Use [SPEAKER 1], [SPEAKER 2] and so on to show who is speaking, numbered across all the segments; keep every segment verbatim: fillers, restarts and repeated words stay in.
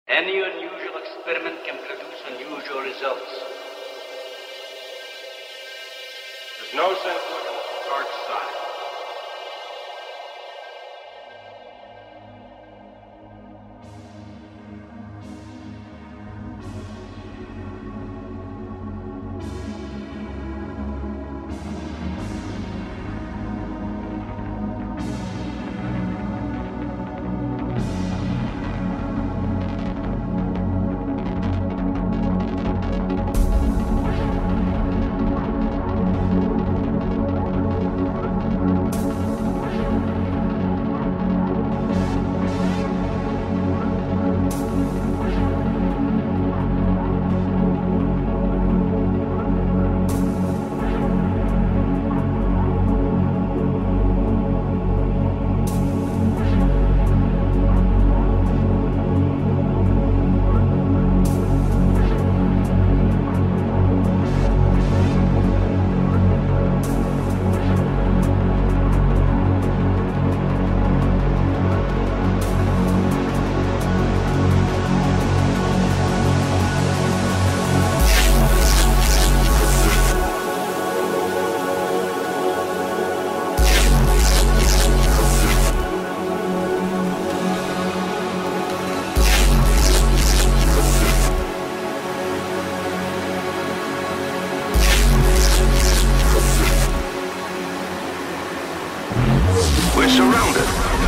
[SPEAKER 1] Any unusual experiment can produce unusual results.
[SPEAKER 2] There's no sense looking at the dark side.
[SPEAKER 3] We're surrounded.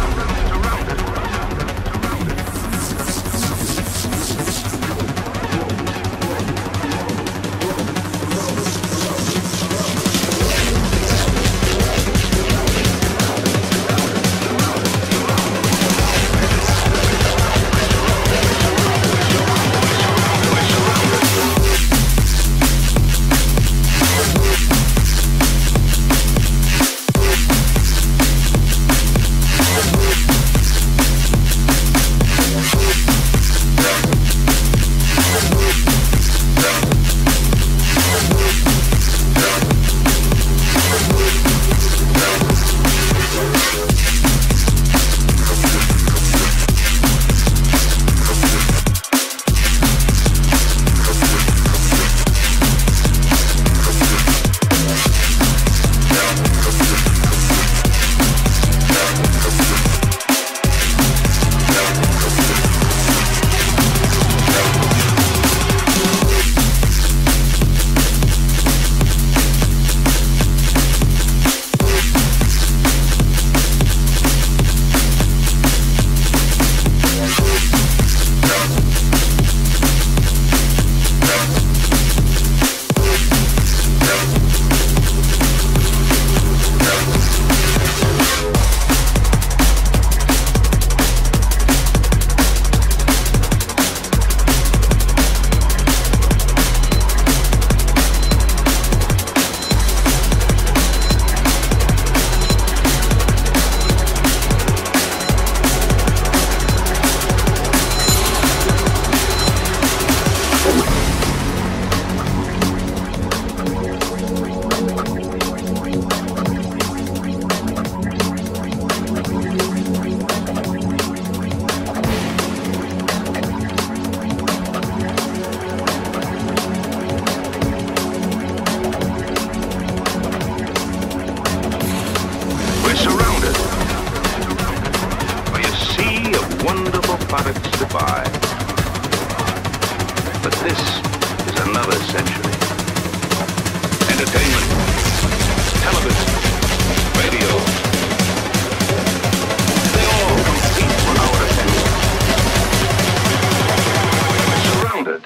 [SPEAKER 3] Products to buy. But this is another century. Entertainment, television, radio, they all compete for our attention. We're surrounded.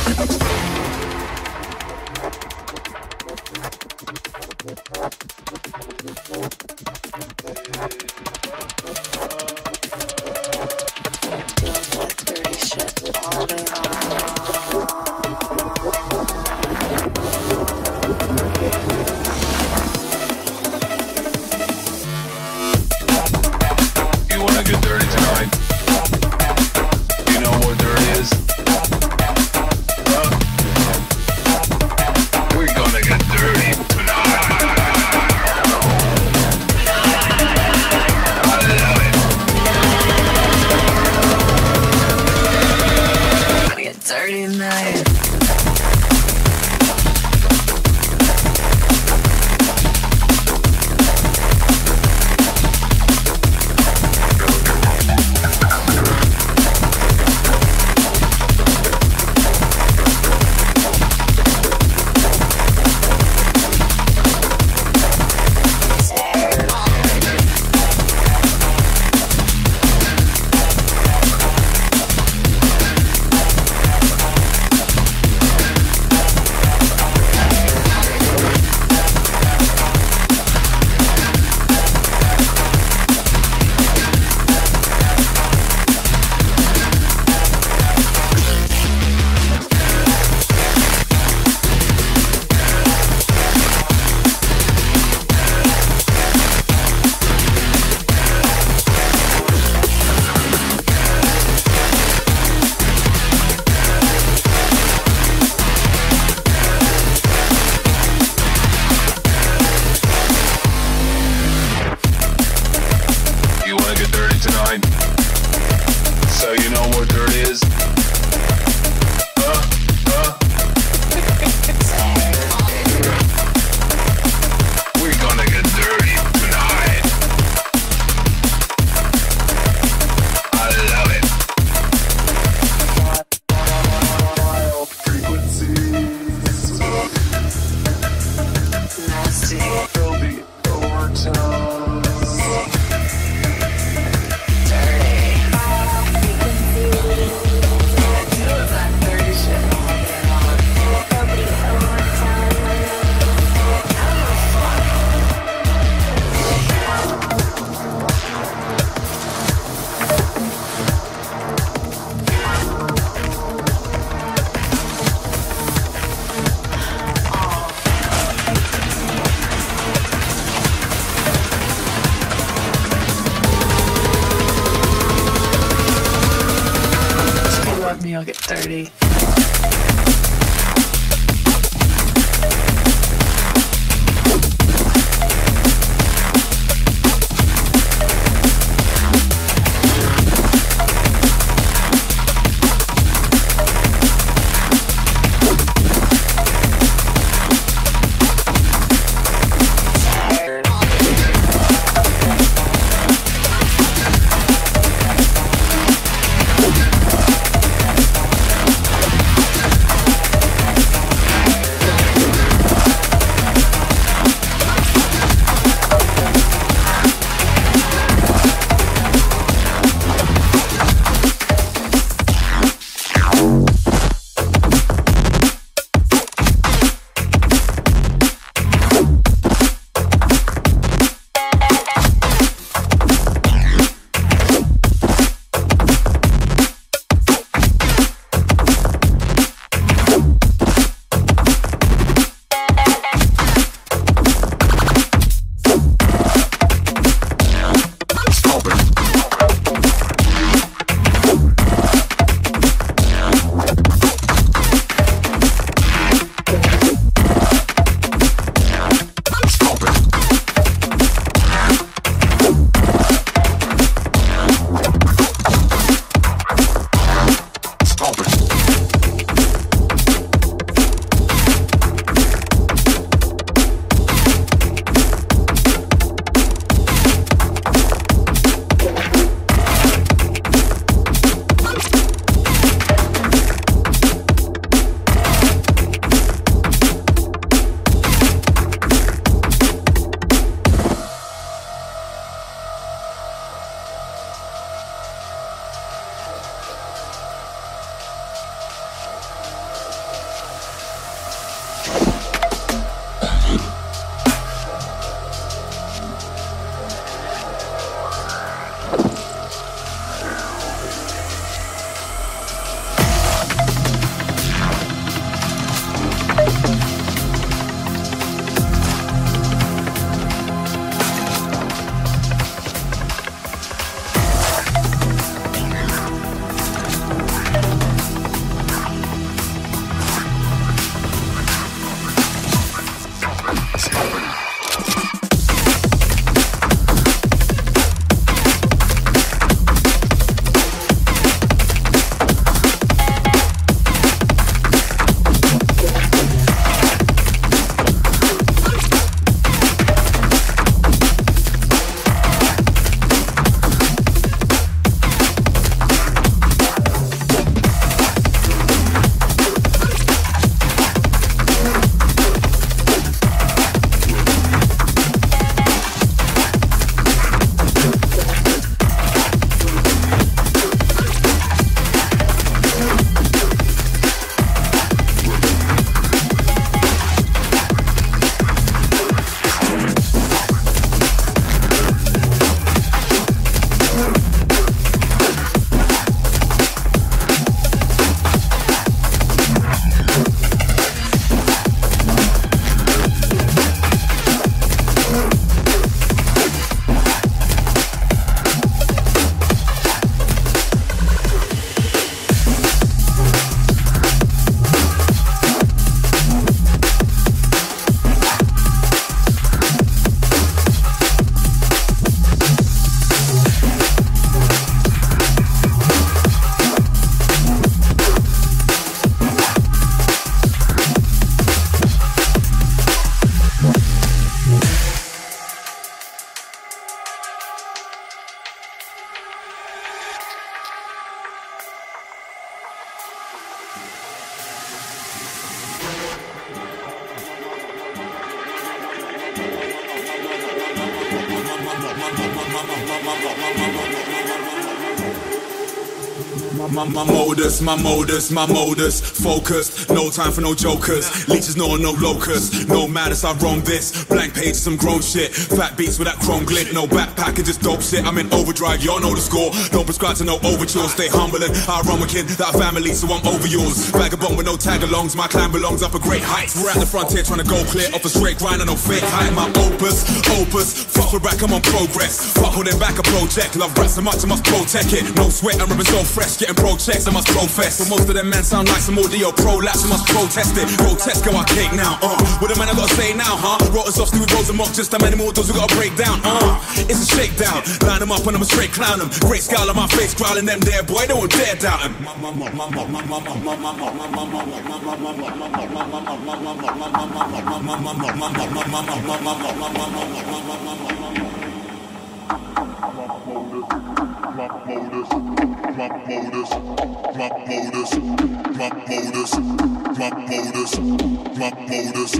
[SPEAKER 4] I'll get dirty.
[SPEAKER 5] My, my modus, my modus, my modus, focused, no time for no jokers. Leeches know no locus, no madness, I roam this. Blank pages, some grown shit. Fat beats with that chrome glint, no backpack, just dope shit. I'm in overdrive, y'all know the score. Don't prescribe to no overtures, stay humble and I run with kin, that family, so I'm over yours. Vagabond with no tag-alongs, my clan belongs up a great heights. We're at the frontier trying to go clear off a straight grind and no fake height. My opus, opus, fuck with back, I'm on progress. Fuck holding back a project, love rap so much I must protect it. No sweat, I'm ripping so fresh, getting pro checks, I must profess. But most of them men sound like some audio prolapse, I must protest it. Grotesque, go our cake now, uh. What the man I gotta say now, huh? Wrote us off, Stevie Rose and Mock, just how many more doors we gotta break down, uh. It's a shakedown, line them up and I'm a straight clown them. Great scowl on my face, growling them there, boy, don't dare doubt him. My modus, my modus, my modus, my modus, my modus, my modus.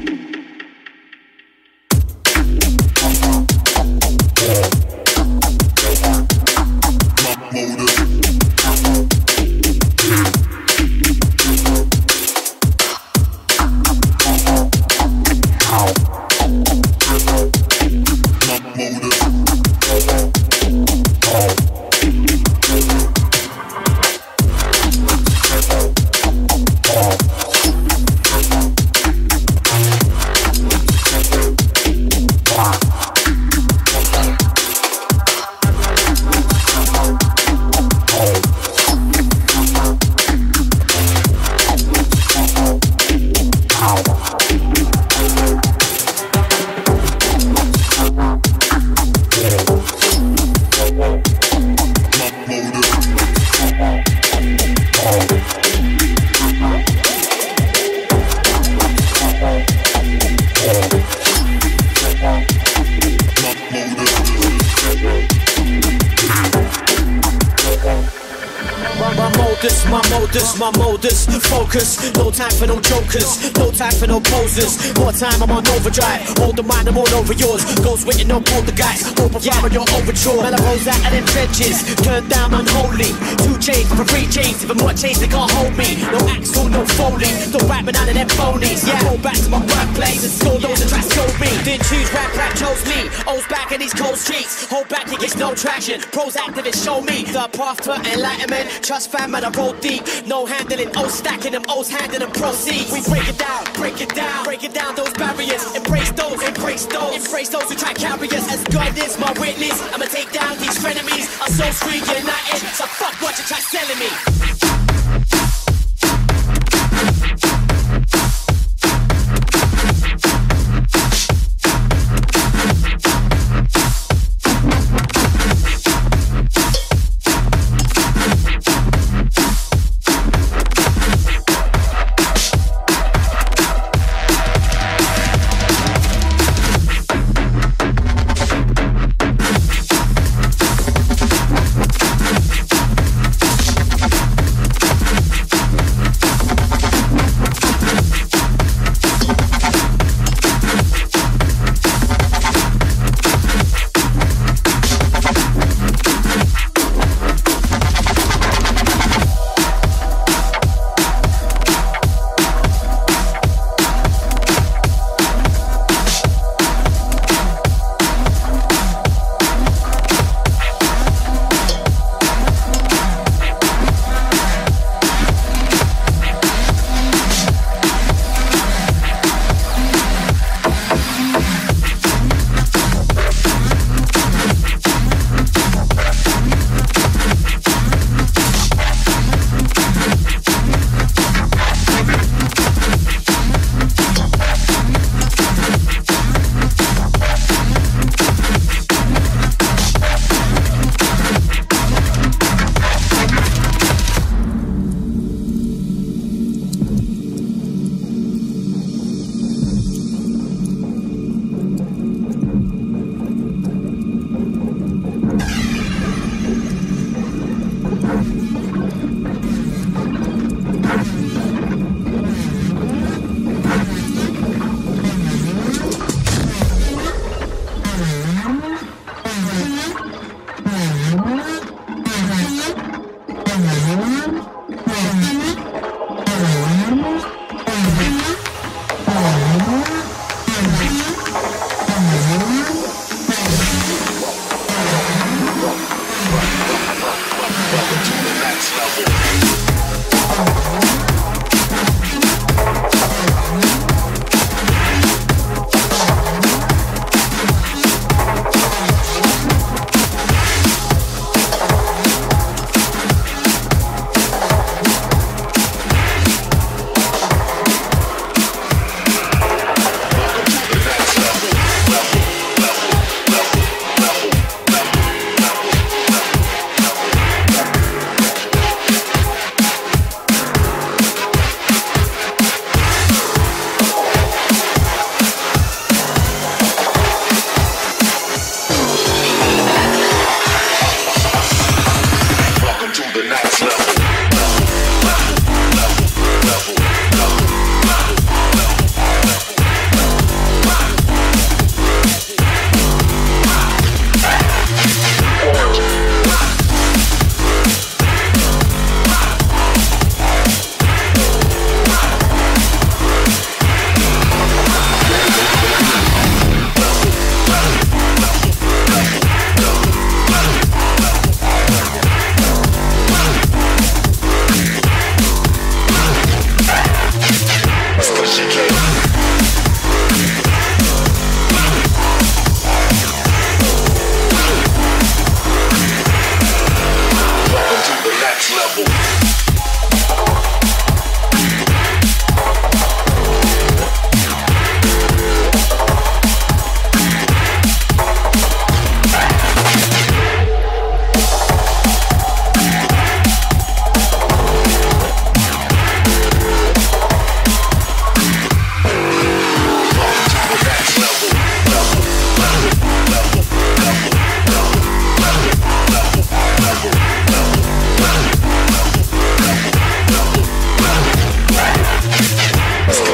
[SPEAKER 5] My modus, focus, no time for no jokers, no time for no posers. More time I'm on overdrive, hold the mind I'm all over yours. Ghost written no poltergeist, hope I'm yeah. your overture. Man I rose out of them trenches, turned down unholy. Two chains for free chains, even more chains they can't hold me. No axle, no foley, don't rap me none of them phonies. Yeah, go back to my workplace and score those that try to scold me. Didn't choose rap, rap chose me. O's back in these cold streets, hold back it gets no traction. Pros activists show me the path to enlightenment. Trust fam man I roll deep, no handling, O's stacking them, O's handing them proceeds. We break it down, break it down, breaking down those barriers. Embrace those, embrace those, embrace those who try to carry us. As God is my witness, I'ma take down these frenemies. I'm so free, united, so fuck what you try selling me.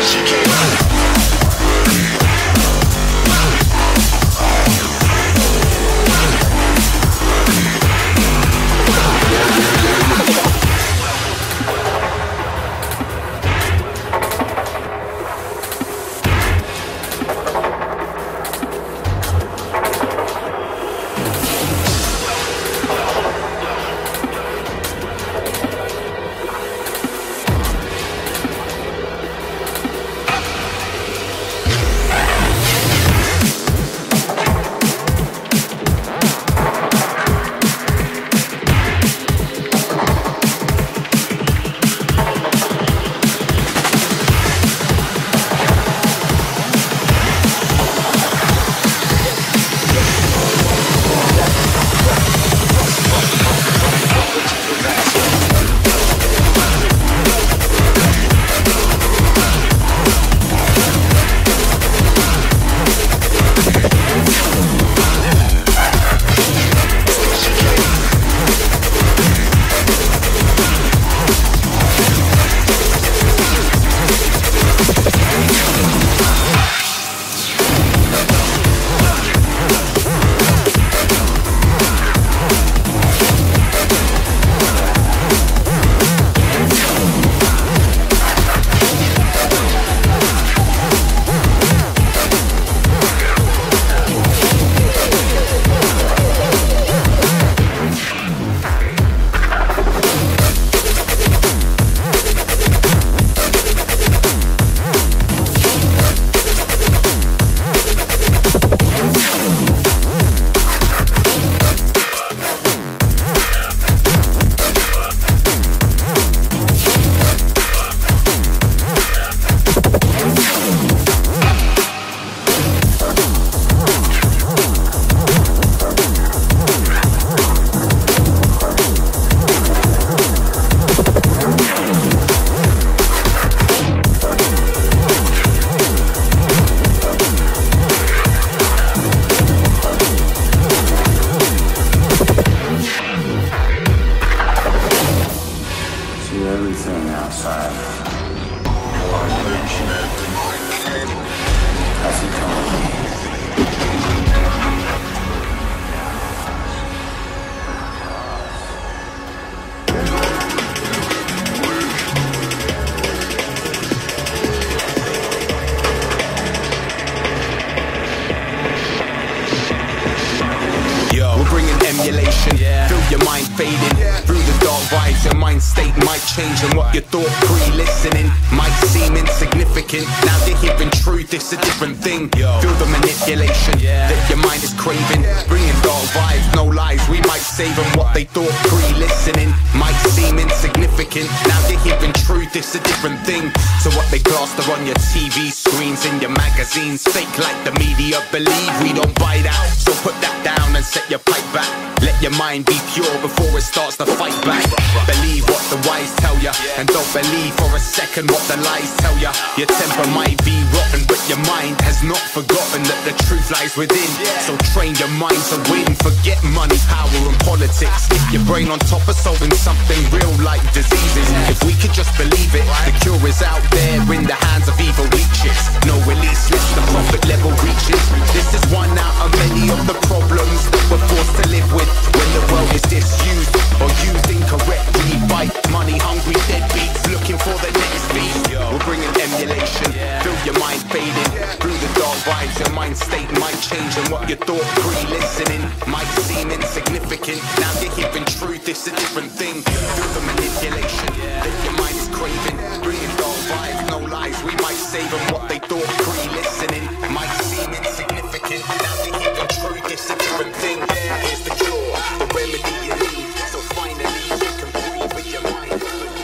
[SPEAKER 6] change and what you thought pre-listening might seem insignificant. Now you're hearing truth, it's a different thing. Feel the manipulation that your mind is craving, bringing dark vibes, no lies. We might save them what they thought pre-listening might seem insignificant. Now you're hearing truth, it's a different thing. So what they plaster on your T V screens, in your magazines, fake like the media believe. We don't buy that, so put that down and set your pipe back. Let your mind be pure before it starts to fight back. Believe what the wise tell ya, and don't believe for a second what the lies tell ya. Your temper might be rotten, but your mind has not forgotten that the truth lies within. So train your mind to win. Forget money, power and politics. Get your brain on top of solving something real like diseases. If we could just believe it, the cure is out there in the hands of evil leeches. No release list, the profit level reaches. This is one out of many of the problems that we're forced to live with when the world is disused or used incorrectly by money-hungry deadbeats looking for the next beat. We're bringing emulation, feel your mind fading through the dark vibes. Your mind state might change, and what you thought pre-listening might seem insignificant. Now you're hearing truth, it's a different thing. Feel the manipulation that your mind is craving, bringing dark vibes, no lies. We might save them what they thought pre-listening might seem insignificant. Now you're hearing truth, it's a different thing. Here's the cure, the remedy you need. So finally you can breathe with your mind.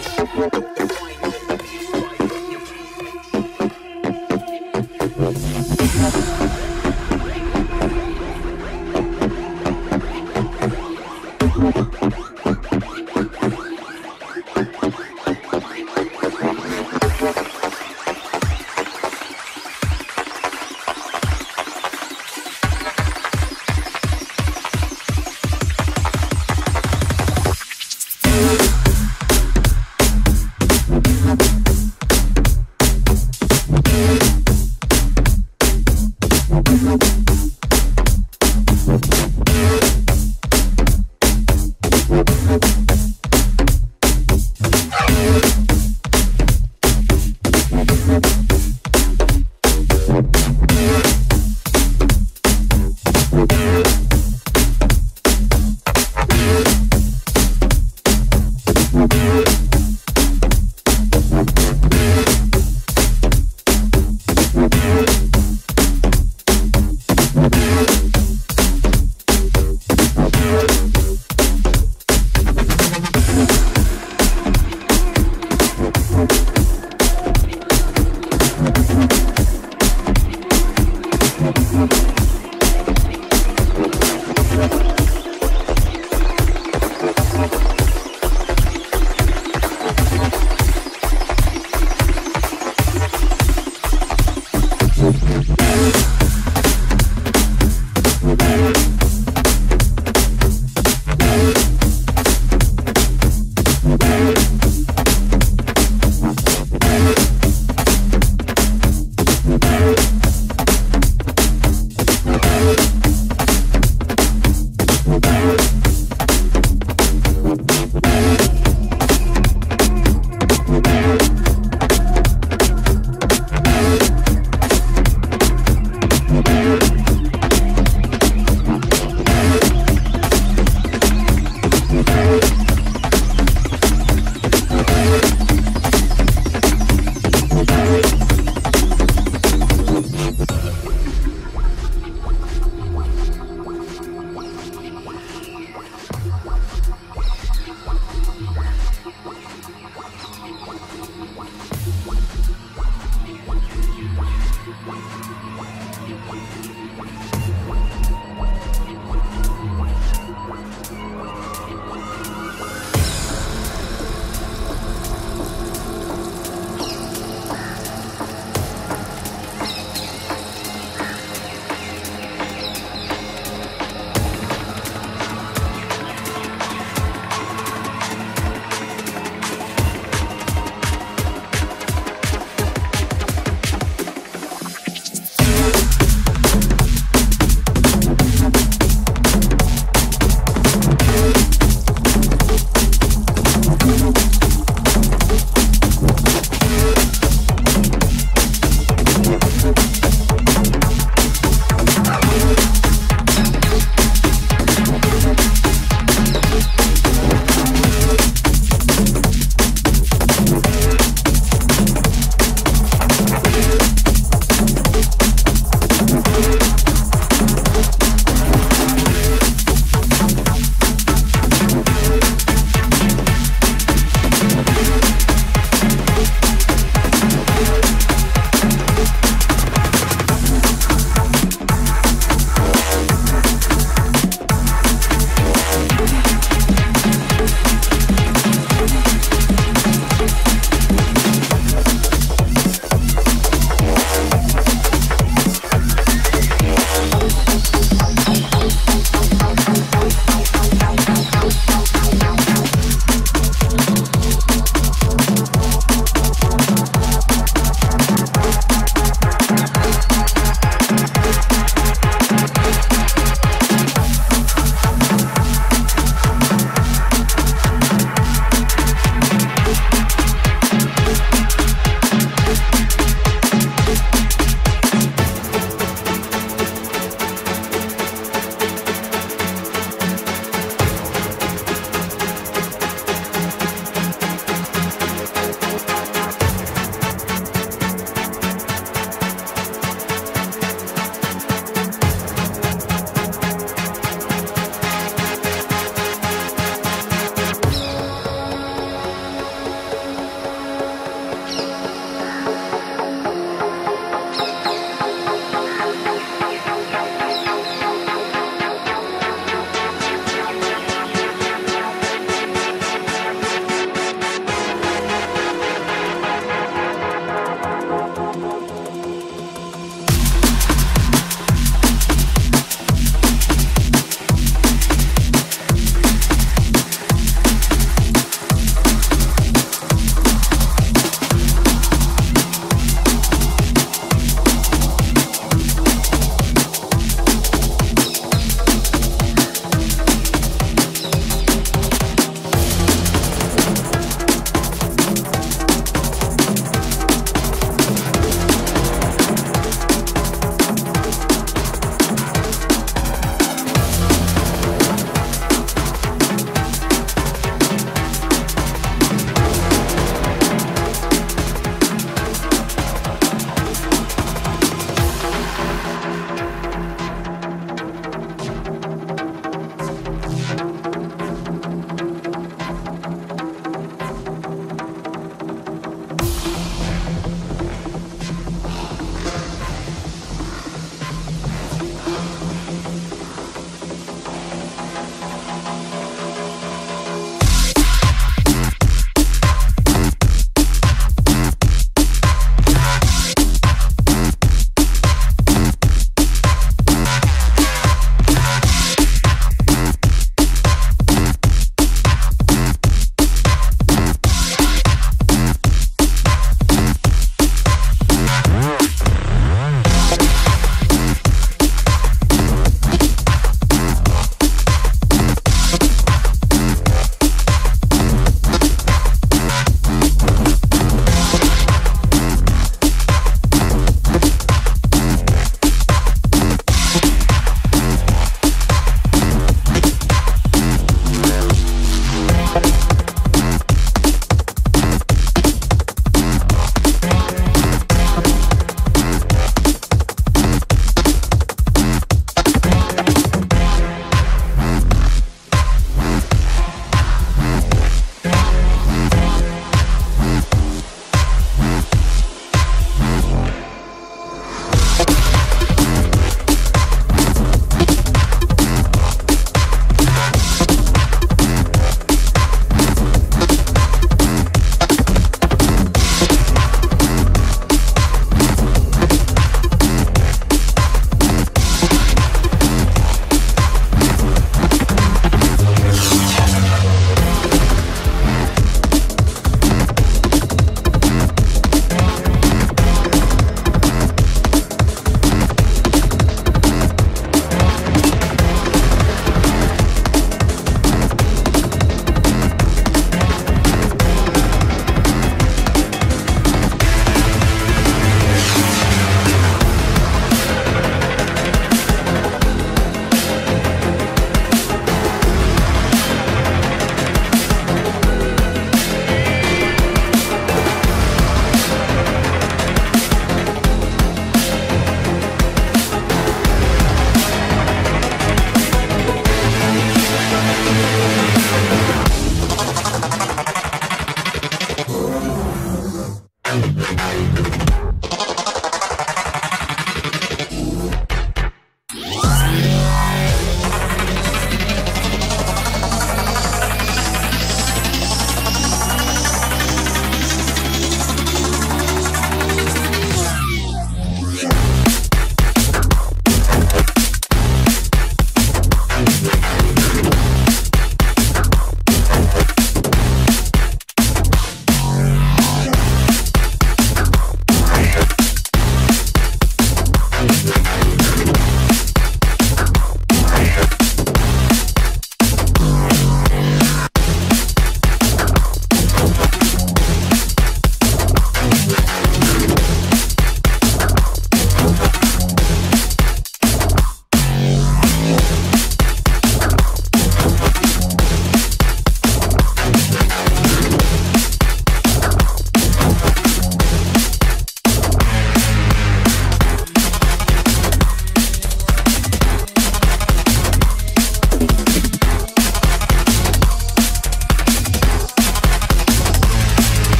[SPEAKER 6] Don't define the beliefs right when you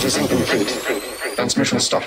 [SPEAKER 7] It is incomplete. Transmission stopped.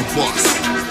[SPEAKER 8] boss.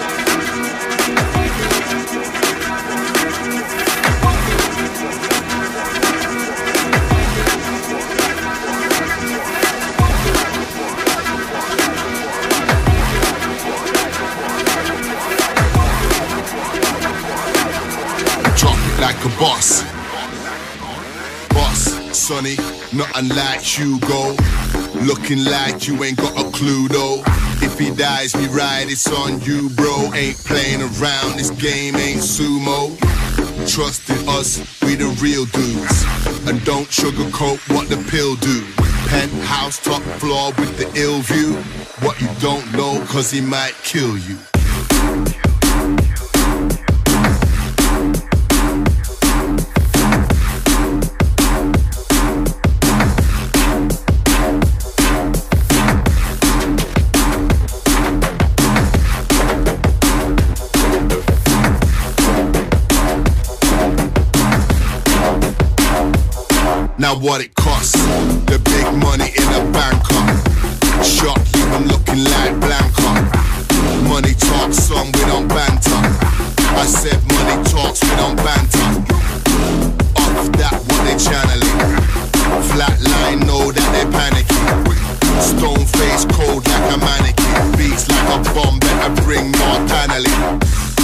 [SPEAKER 8] Drop it like a boss. Boss, Sonny, nothing like Hugo. Looking like you ain't got a clue though. If he dies, we ride, it's on you, bro. Ain't playing around, this game ain't sumo. Trust in us, we the real dudes. And don't sugarcoat what the pill do. Penthouse top floor with the ill view. What you don't know, cause he might kill you. Now what it costs, the big money in a Bangkok. Shock you, I'm looking like Blanca. Money talks, son, we don't banter. I said money talks, we don't banter. Off that, what they channeling. Flatline, know that they panicking. Stone face, cold like a mannequin. Beats like a bomb, better bring more paneling.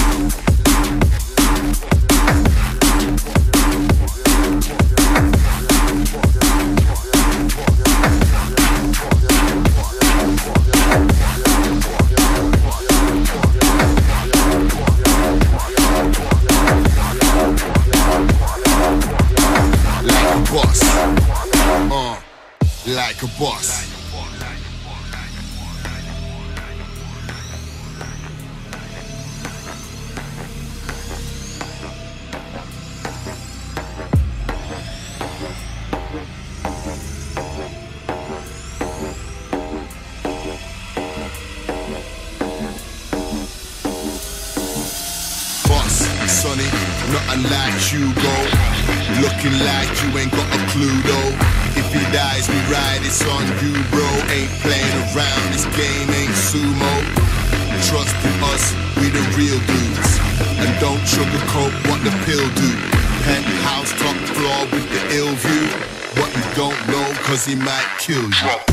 [SPEAKER 8] Like a boss. Boss, Sonny, nothing like Hugo. Looking like you ain't got a clue though. If he dies, we ride, it's on you, bro. Ain't playing around, this game ain't sumo. Trust in us, we the real dudes. And don't sugarcoat what the pill do. Penthouse top floor with the ill view. What you don't know, cause he might kill you.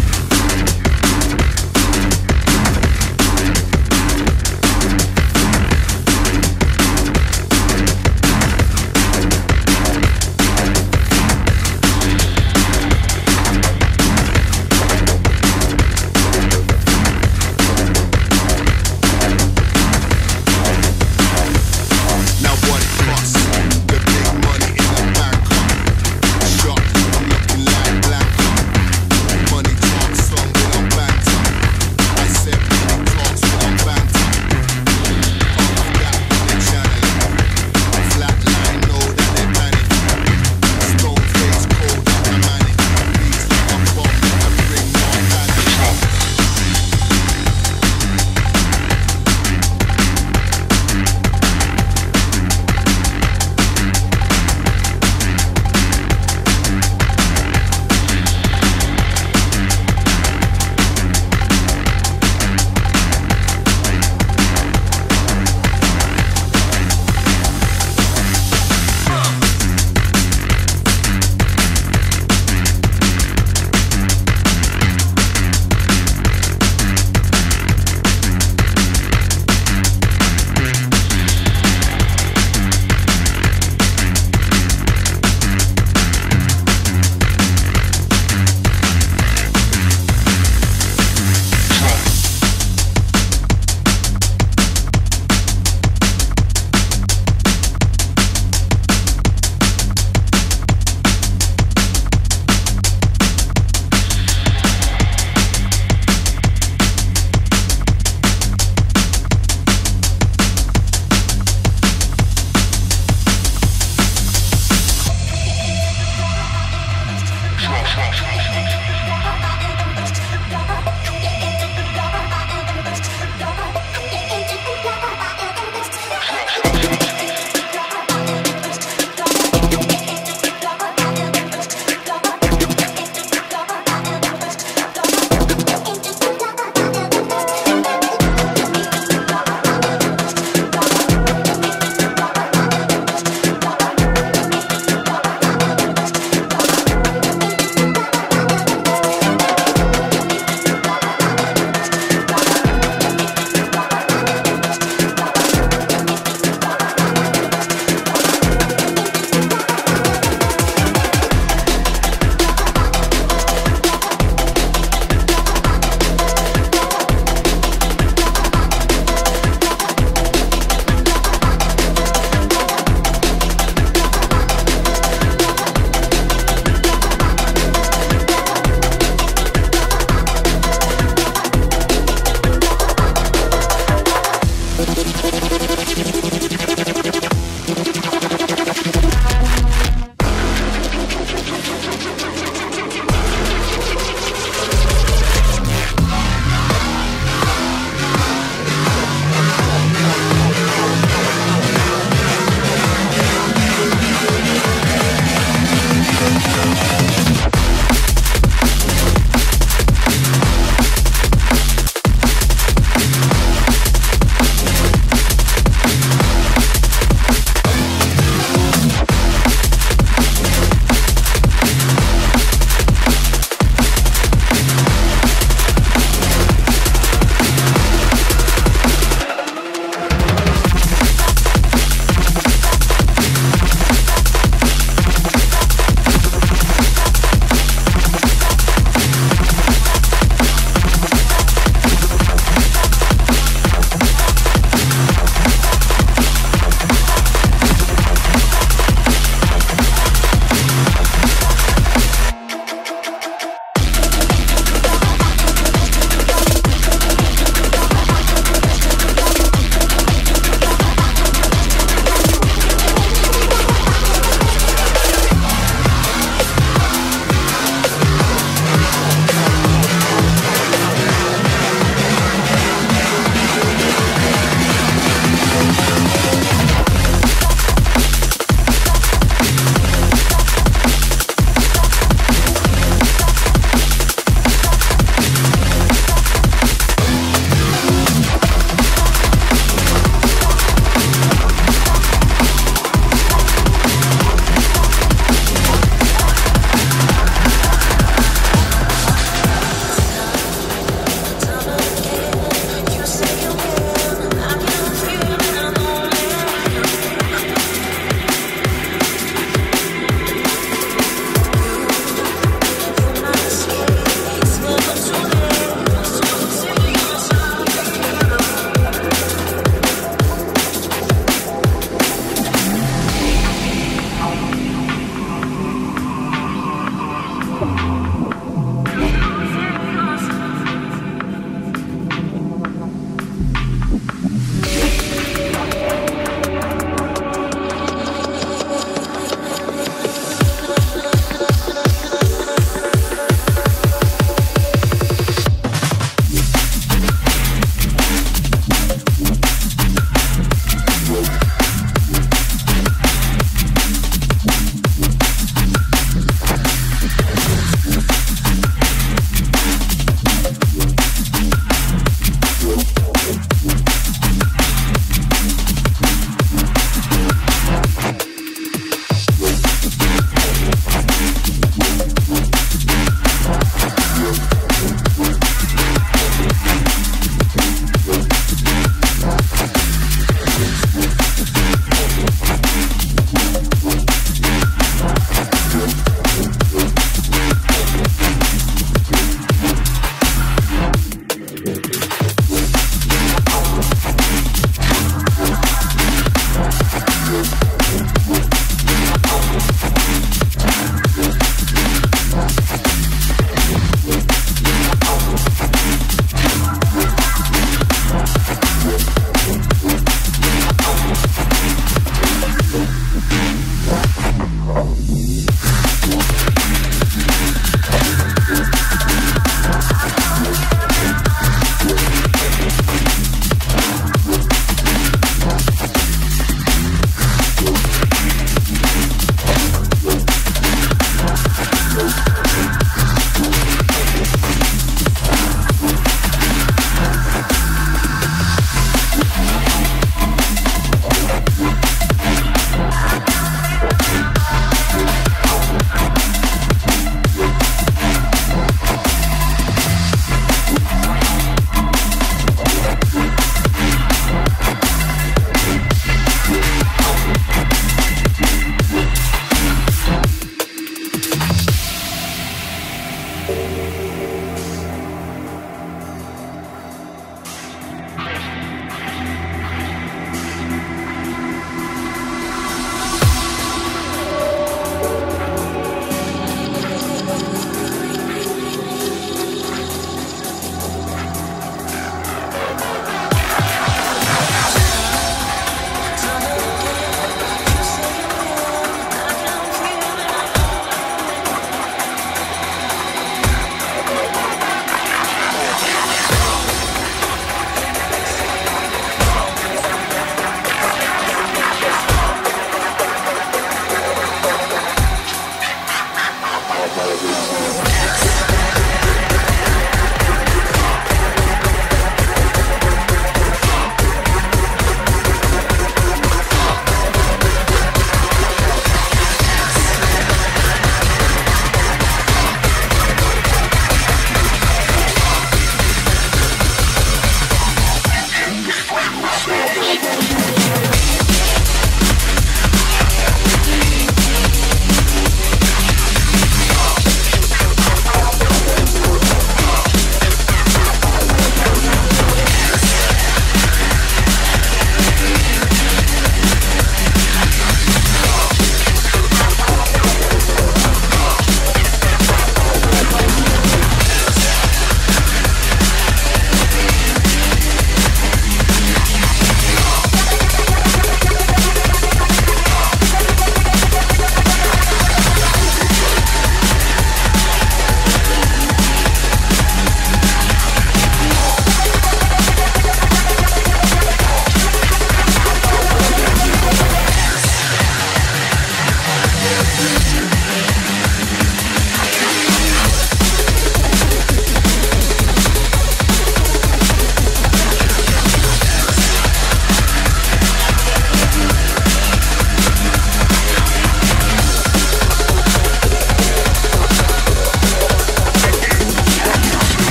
[SPEAKER 8] Money talk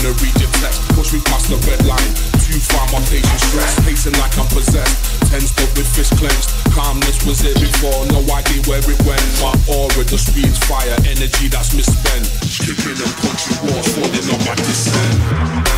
[SPEAKER 5] wanna read your text. Push me past the red line. Too far, my patience stressed. Pacing like I'm possessed. Tense but with fist clenched. Calmness was here before, no idea where it went. My aura just reads fire, energy that's misspent. Kicking them country walls, falling on my descent.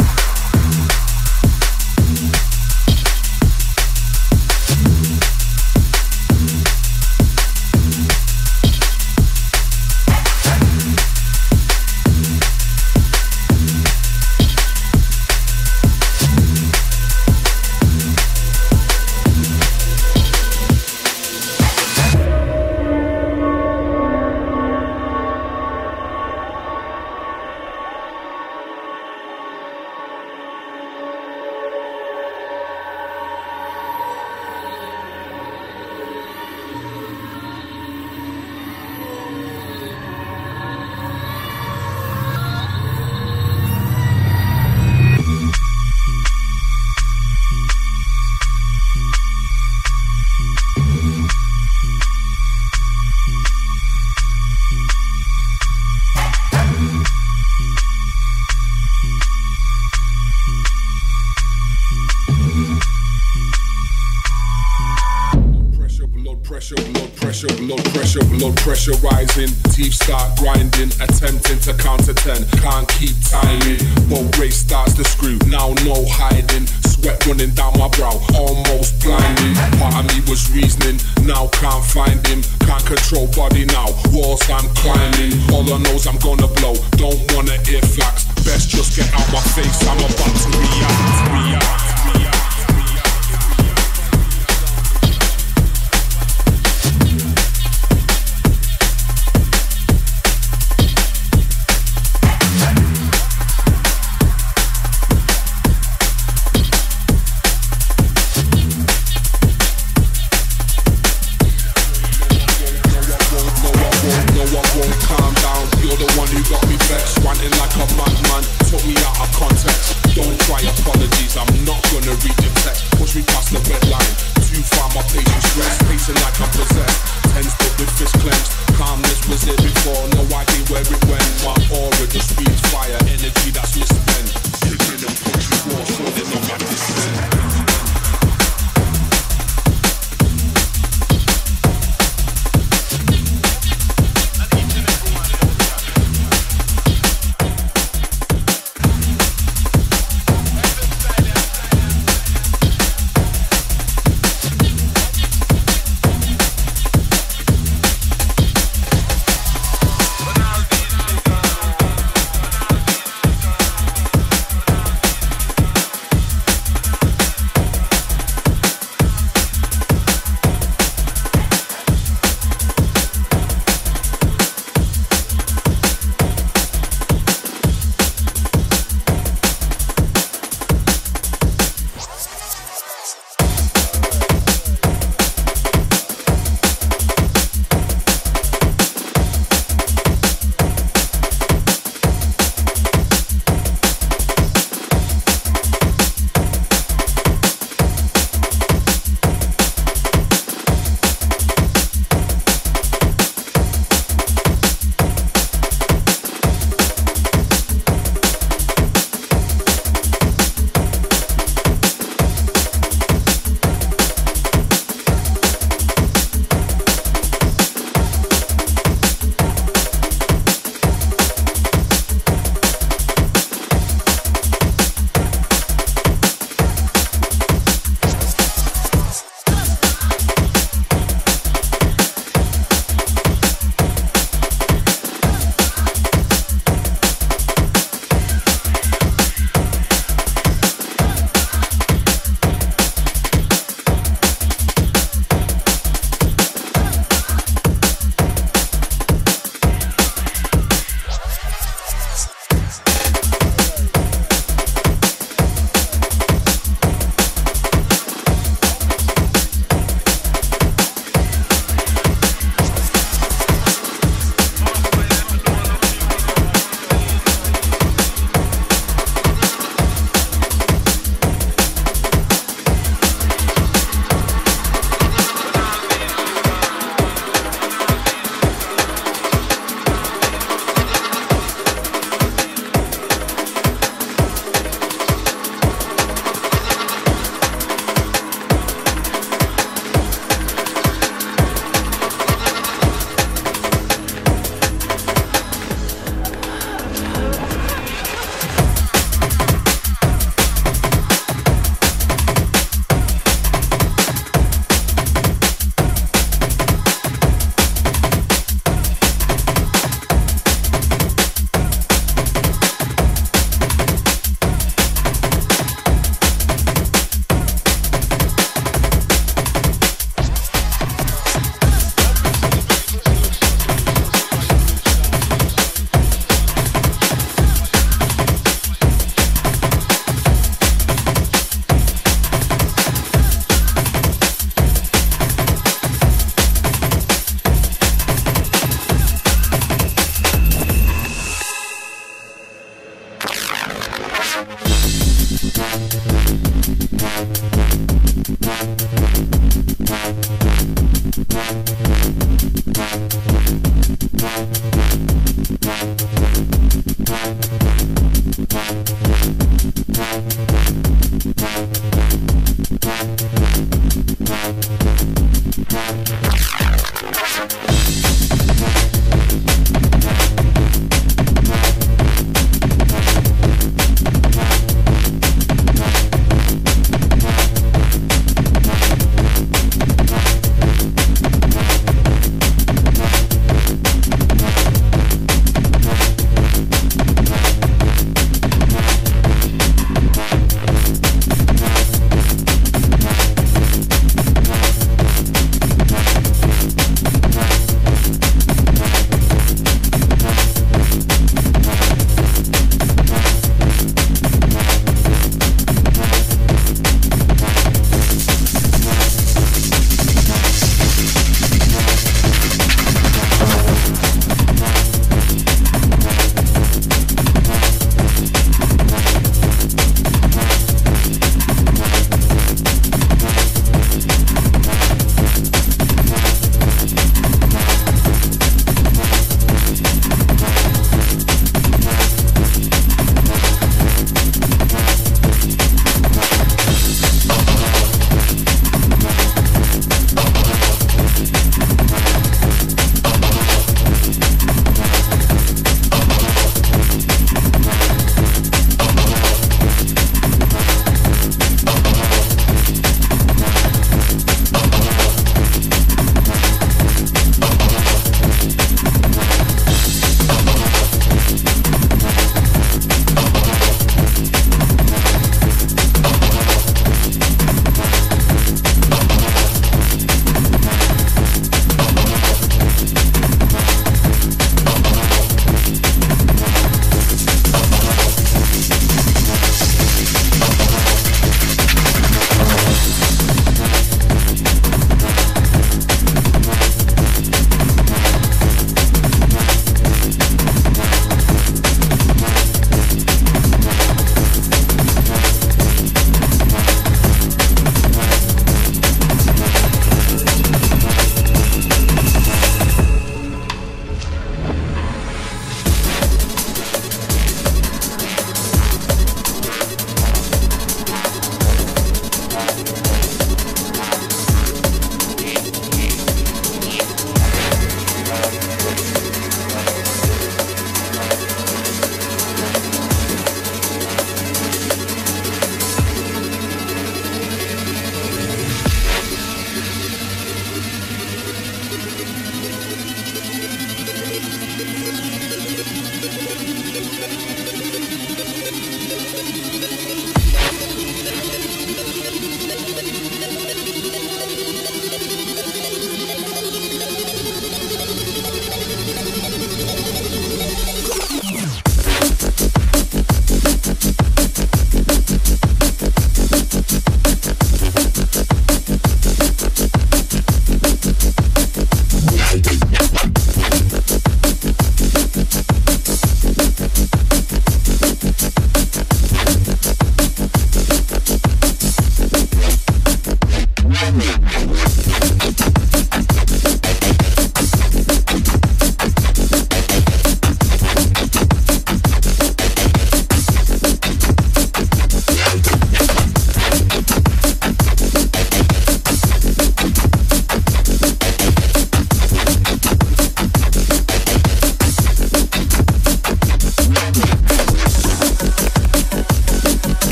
[SPEAKER 5] Pressure rising, teeth start grinding, attempting to counter ten, can't keep timing, but race starts to screw, now no hiding, sweat running down my brow, almost blinding, part of me was reasoning, now can't find him, can't control body now, walls I'm climbing, all I know's I'm gonna blow, don't wanna hear facts, best just get out my face, I'm about to react, react, react. Calm down, you're the one who got me vexed, ranting like a madman, took me out of context. Don't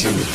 [SPEAKER 7] timid.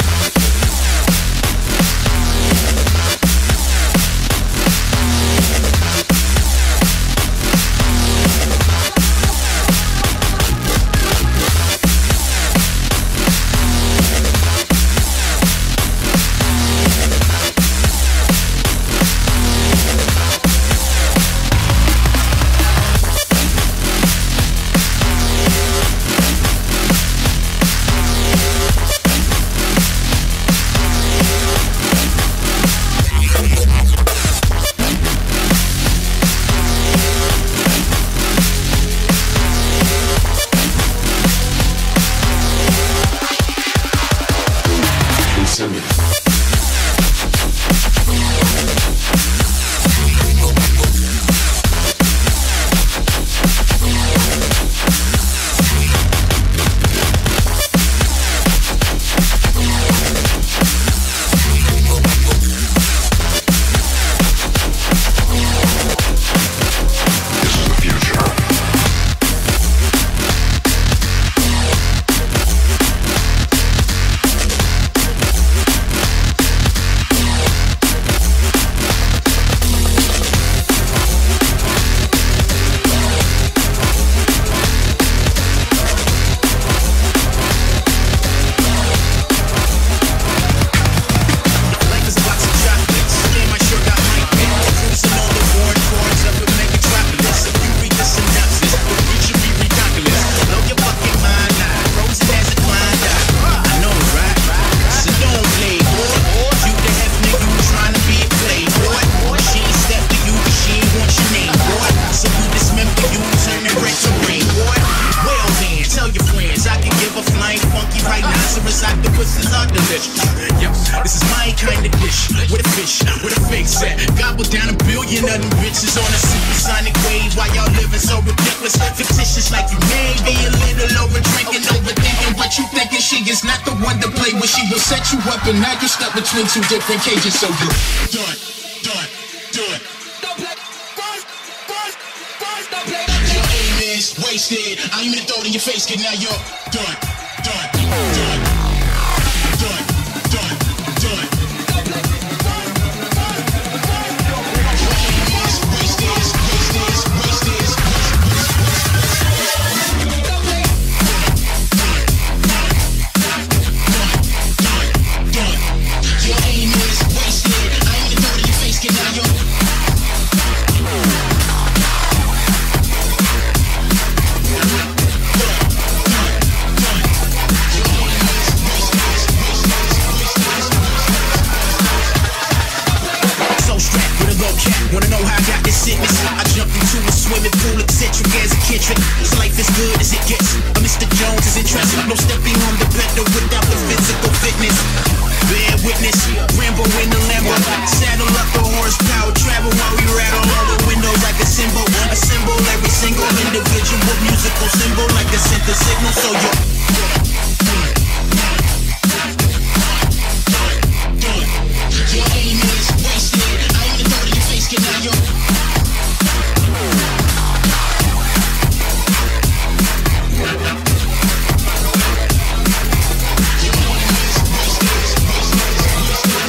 [SPEAKER 9] Now you're stuck between two different cages, so you're done, done, done. Don't play, run, run, run, don't play. Your aim is wasted. I ain't even throw it in your face, kid. Now you're done, done, done, done, done, done. Don't play, run, run, run, run. Your aim is wasted, wasted, wasted, wasted. Don't play. Your aim is wasted. I ain't even throw it in your face, kid. Now you're wanna know how I got this sickness? I jumped into a swimming pool of citric as a kid trick. So life is good as it gets. I'm Mister Jones is interesting. No stepping on the pedal without the physical fitness. Bear witness, Rambo in the Lambo. Saddle up the horsepower, travel while we rattle all the windows like a symbol. A symbol, every single individual musical symbol like a center signal. So you're your aim is wasted. I ain't even throw it in your face, kid. Now you're your aim is wasted.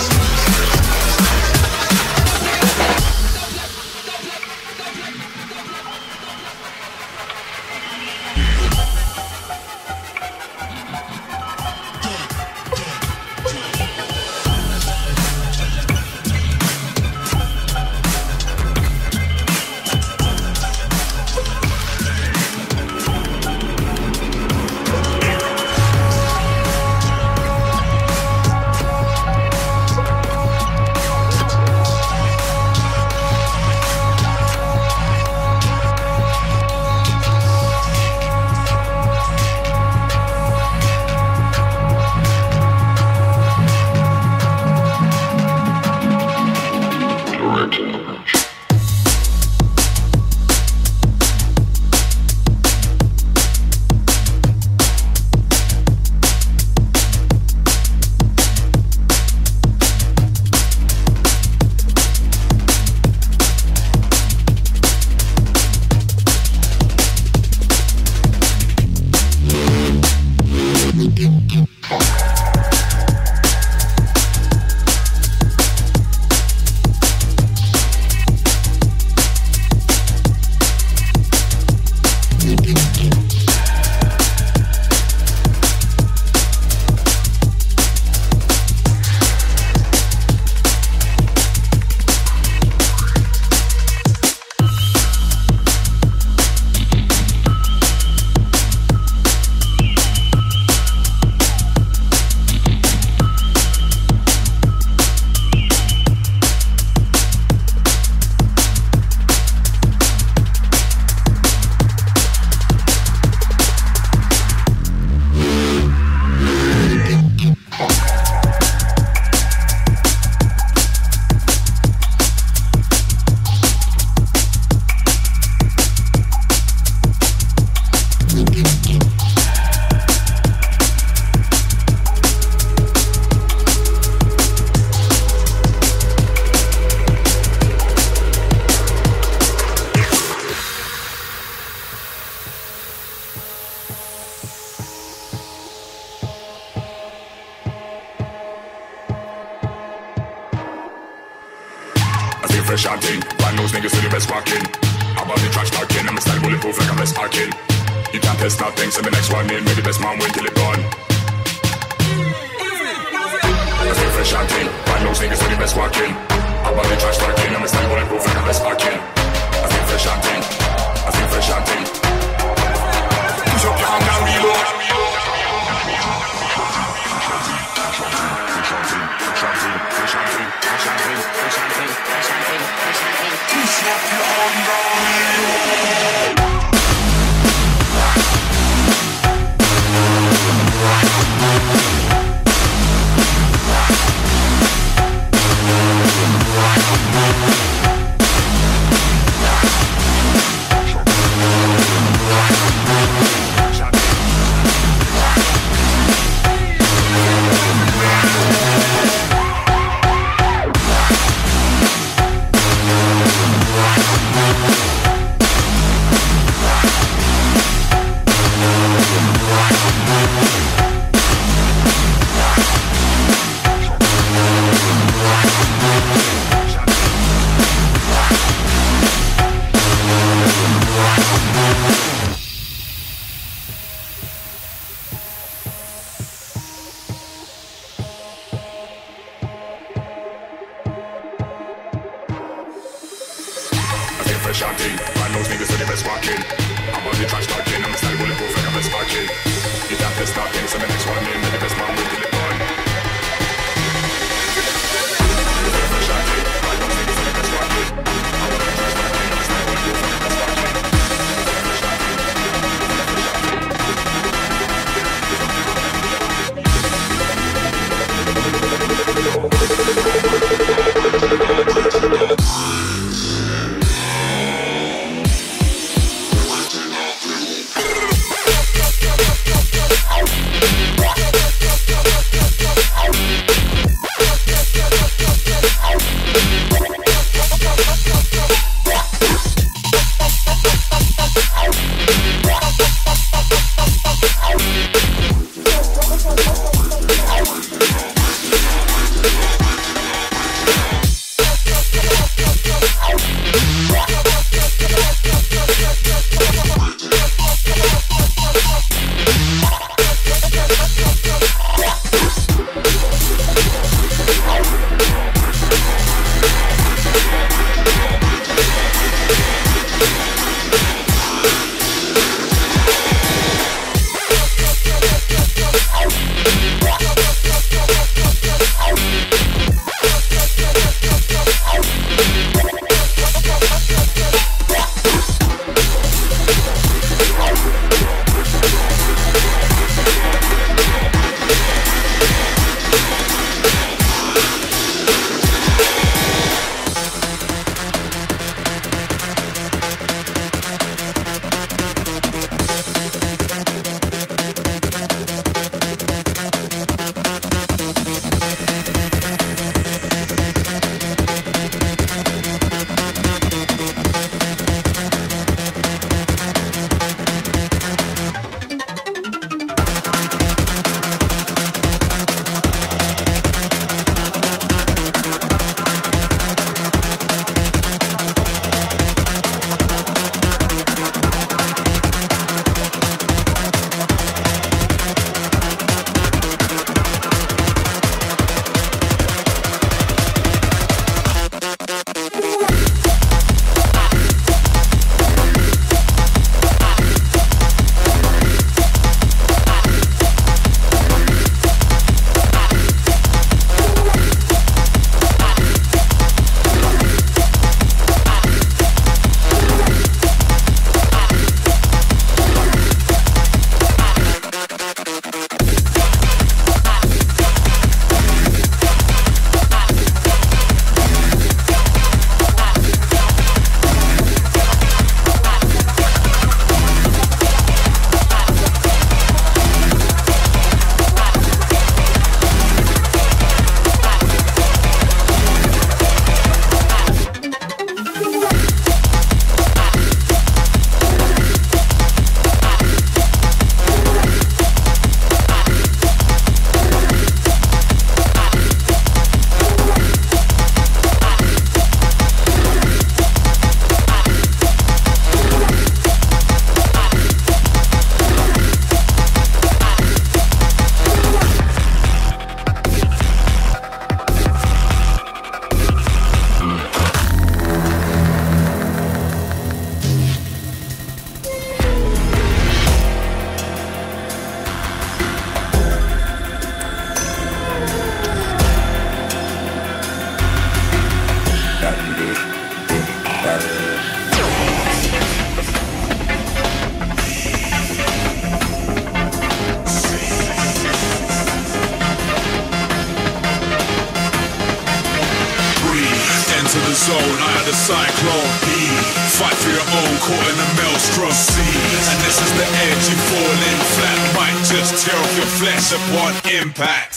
[SPEAKER 10] fresh and thing. Brand those niggas to the best walking. I'm on the trash talking, I'm a style bulletproof like I'm best parking. You can't test nothing, so the next one in, make the best man win till it done. I feel fresh and thing. Brand those niggas to the best walking. I'm on the trash talking, I'm a style bulletproof like I'm best parking. I feel fresh and thing. I feel fresh and thing. Push up your hand and reload. Shanty, man, those niggas are the best walking. I'm on the trash talking, I'm a style bulletproof like I'm best parking. You can't test nothing, so the next one in, the best man win till it done. Shanty, man, those niggas are the best walking. I'm on the trash talking, I'm a style bulletproof like I'm best parking.
[SPEAKER 9] Rock.
[SPEAKER 5] cyclone. E, fight for your own, caught in a maelstrom. C, and this is the edge, you fall in flat. Might just tear off your flesh upon impact.